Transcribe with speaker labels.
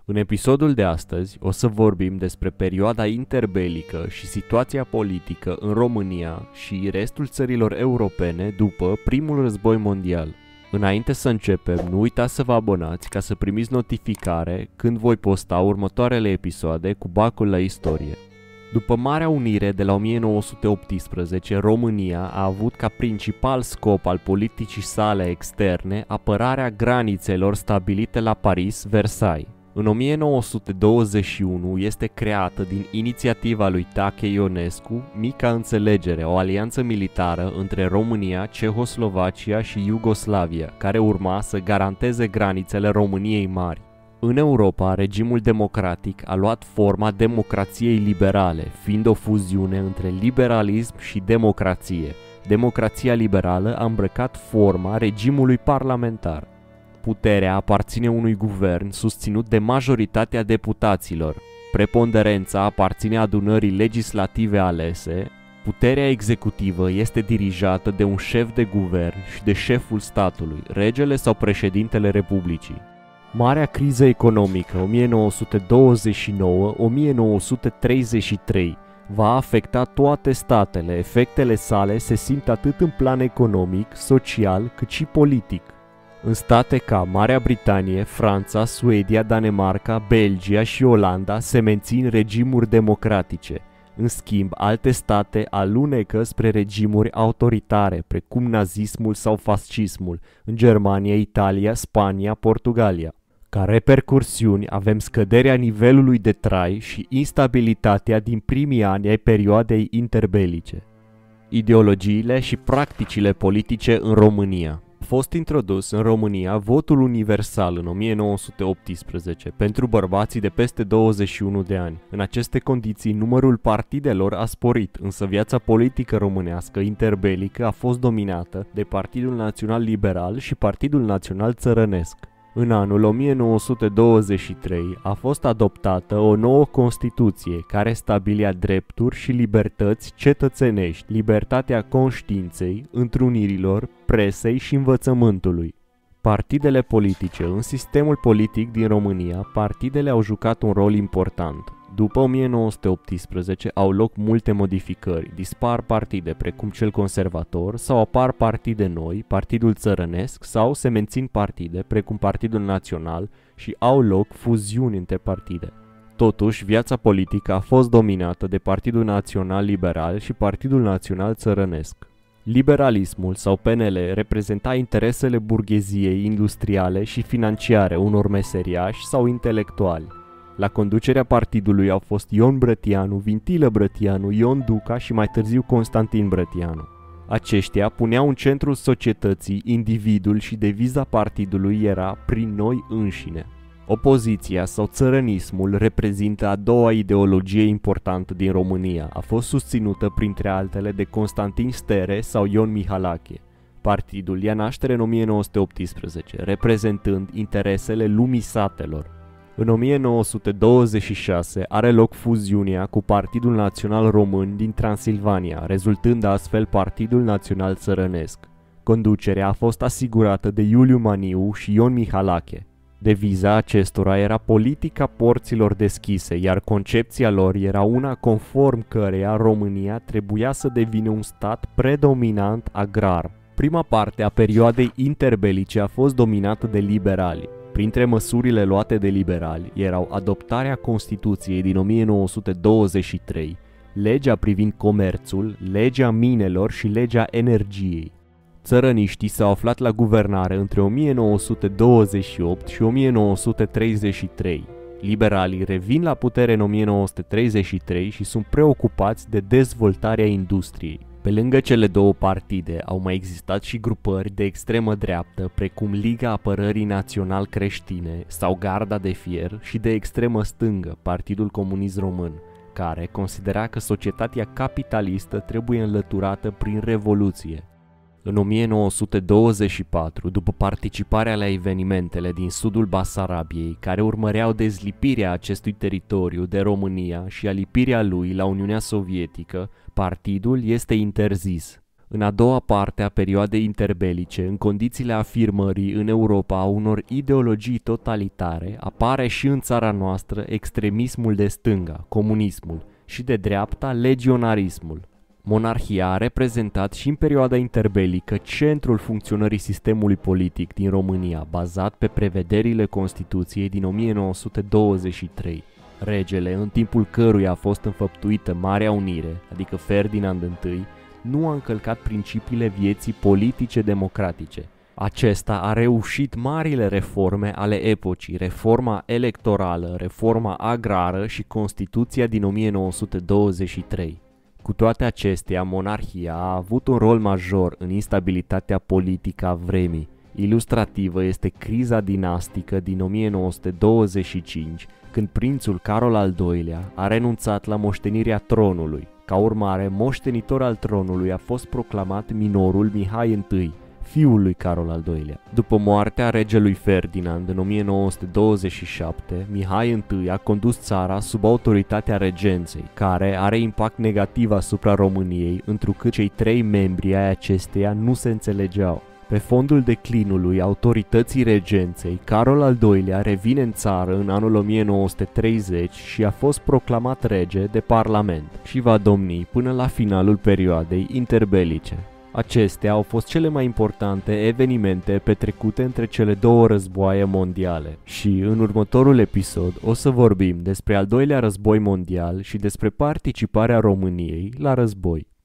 Speaker 1: În episodul de astăzi o să vorbim despre perioada interbelică și situația politică în România și restul țărilor europene după primul război mondial. Înainte să începem, nu uitați să vă abonați ca să primiți notificare când voi posta următoarele episoade cu bacul la istorie. După Marea Unire de la 1918, România a avut ca principal scop al politicii sale externe apărarea granițelor stabilite la Paris-Versailles. În 1921 este creată din inițiativa lui Tache Ionescu Mica Înțelegere, o alianță militară între România, Cehoslovacia și Iugoslavia, care urma să garanteze granițele României Mari. În Europa, regimul democratic a luat forma democrației liberale, fiind o fuziune între liberalism și democrație. Democrația liberală a îmbrăcat forma regimului parlamentar. Puterea aparține unui guvern susținut de majoritatea deputaților. Preponderența aparține adunării legislative alese. Puterea executivă este dirijată de un șef de guvern și de șeful statului, regele sau președintele Republicii. Marea criză economică 1929-1933 va afecta toate statele. Efectele sale se simt atât în plan economic, social, cât și politic. În state ca Marea Britanie, Franța, Suedia, Danemarca, Belgia și Olanda se mențin regimuri democratice. În schimb, alte state alunecă spre regimuri autoritare, precum nazismul sau fascismul, în Germania, Italia, Spania, Portugalia. Ca repercursiuni avem scăderea nivelului de trai și instabilitatea din primii ani ai perioadei interbelice. Ideologiile și practicile politice în România. A fost introdus în România votul universal în 1918 pentru bărbații de peste 21 de ani. În aceste condiții, numărul partidelor a sporit, însă viața politică românească interbelică a fost dominată de Partidul Național Liberal și Partidul Național Țărănesc. În anul 1923 a fost adoptată o nouă Constituție care stabilea drepturi și libertăți cetățenești, libertatea conștiinței, întrunirilor, presei și învățământului. Partidele politice. În sistemul politic din România, partidele au jucat un rol important. După 1918 au loc multe modificări, dispar partide precum cel conservator sau apar partide noi, Partidul Țărănesc, sau se mențin partide precum Partidul Național și au loc fuziuni între partide. Totuși, viața politică a fost dominată de Partidul Național Liberal și Partidul Național Țărănesc. Liberalismul sau PNL reprezenta interesele burgheziei industriale și financiare unor meseriași sau intelectuali. La conducerea partidului au fost Ion Brătianu, Vintilă Brătianu, Ion Duca și mai târziu Constantin Brătianu. Aceștia puneau în centrul societății individul și deviza partidului era prin noi înșine. Opoziția sau țărănismul reprezintă a doua ideologie importantă din România. A fost susținută printre altele de Constantin Stere sau Ion Mihalache. Partidul ia naștere în 1918, reprezentând interesele lumii satelor. În 1926 are loc fuziunea cu Partidul Național Român din Transilvania, rezultând astfel Partidul Național Țărănesc. Conducerea a fost asigurată de Iuliu Maniu și Ion Mihalache. Deviza acestora era politica porților deschise, iar concepția lor era una conform căreia România trebuia să devină un stat predominant agrar. Prima parte a perioadei interbelice a fost dominată de liberali. Printre măsurile luate de liberali erau adoptarea Constituției din 1923, legea privind comerțul, legea minelor și legea energiei. Țărăniștii s-au aflat la guvernare între 1928 și 1933. Liberalii revin la putere în 1933 și sunt preocupați de dezvoltarea industriei. Pe lângă cele două partide au mai existat și grupări de extremă dreaptă, precum Liga Apărării Național Creștine sau Garda de Fier, și de extremă stângă, Partidul Comunist Român, care considera că societatea capitalistă trebuie înlăturată prin revoluție. În 1924, după participarea la evenimentele din sudul Basarabiei, care urmăreau dezlipirea acestui teritoriu de România și alipirea lui la Uniunea Sovietică, partidul este interzis. În a doua parte a perioadei interbelice, în condițiile afirmării în Europa a unor ideologii totalitare, apare și în țara noastră extremismul de stânga, comunismul, și de dreapta, legionarismul. Monarhia a reprezentat și în perioada interbelică centrul funcționării sistemului politic din România, bazat pe prevederile Constituției din 1923. Regele, în timpul căruia a fost înfăptuită Marea Unire, adică Ferdinand I, nu a încălcat principiile vieții politice democratice. Acesta a reușit marile reforme ale epocii, reforma electorală, reforma agrară și Constituția din 1923. Cu toate acestea, monarhia a avut un rol major în instabilitatea politică a vremii. Ilustrativă este criza dinastică din 1925, când prințul Carol al II-lea a renunțat la moștenirea tronului. Ca urmare, moștenitor al tronului a fost proclamat minorul Mihai I, fiul lui Carol al II-lea. După moartea regelui Ferdinand în 1927, Mihai I a condus țara sub autoritatea regenței, care are impact negativ asupra României, întrucât cei 3 membri ai acesteia nu se înțelegeau. Pe fondul declinului autorității regenței, Carol al II-lea revine în țară în anul 1930 și a fost proclamat rege de parlament și va domni până la finalul perioadei interbelice. Acestea au fost cele mai importante evenimente petrecute între cele 2 războaie mondiale și în următorul episod o să vorbim despre al 2-lea război mondial și despre participarea României la război.